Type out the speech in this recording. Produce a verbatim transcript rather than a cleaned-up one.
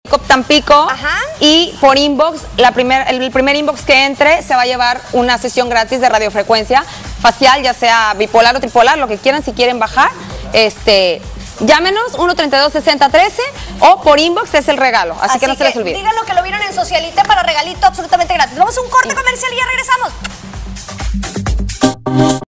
Tampico. Ajá. Y por inbox, la primer, el primer inbox que entre se va a llevar una sesión gratis de radiofrecuencia facial, ya sea bipolar o tripolar, lo que quieran, si quieren bajar. Este, llámenos uno treinta y dos sesenta trece o por inbox es el regalo, así, así que no se les olvide. Díganlo que lo vieron en Socialite para regalito absolutamente gratis. Vamos a un corte comercial y ya regresamos.